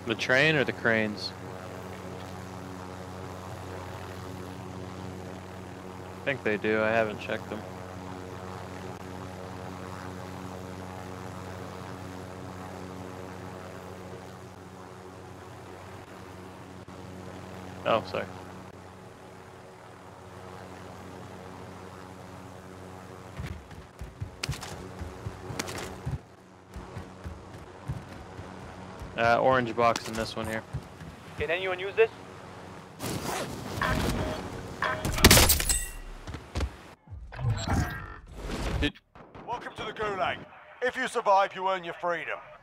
The train or the cranes? I think they do. I haven't checked them. Oh, sorry. Orange box in this one here. Can anyone use this? Did Welcome to the Gulag. If you survive, you earn your freedom.